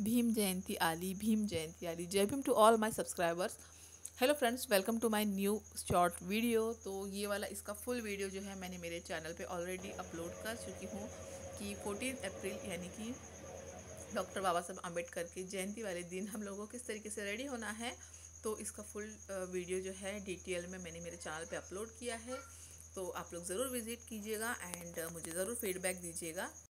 भीम जयंती आली। जय Bhim to all my subscribers. Hello friends, welcome to my new short video. तो ये वाला इसका फुल वीडियो जो है मैंने मेरे चैनल पे ऑलरेडी अपलोड कर चुकी हूँ कि 14 अप्रैल यानी कि डॉक्टर बाबा साहब आम्बेडकर की जयंती वाले दिन हम लोगों को किस तरीके से रेडी होना है। तो इसका फुल वीडियो जो है डिटेल में मैंने मेरे चैनल पे अपलोड किया है। तो आप लोग ज़रूर विज़िट कीजिएगा एंड मुझे ज़रूर फीडबैक दीजिएगा।